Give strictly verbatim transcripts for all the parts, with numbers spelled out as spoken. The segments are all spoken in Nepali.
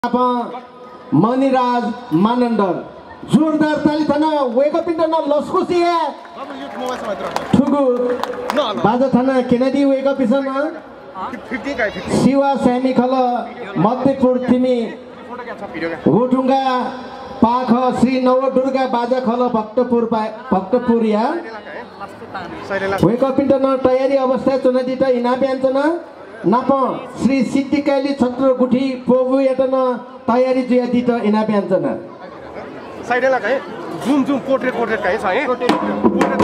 मणिराज मानंदर जोरदार ताली थाना वेको पिंटना लस्कुसी है ठुगु बाजा थाना केनेडी वेको पिसना शिवा सैमी खल मध्यपुर तिमी हुटुंगा पाख श्री नवदुर्गा बाजा खल भक्तपुर भक्तपुर या वेको पिंटना तयारी अवस्था चुनादीटा इनाबी अंचना नाप श्री सिद्धिकाली छत्र गुठी पोबु यतन तयारी जुया दिट इनाबी अंचना साइडला काय जुम जुम पोर्ट्रेट पोर्ट्रेट काय छ हे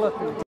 बस्छु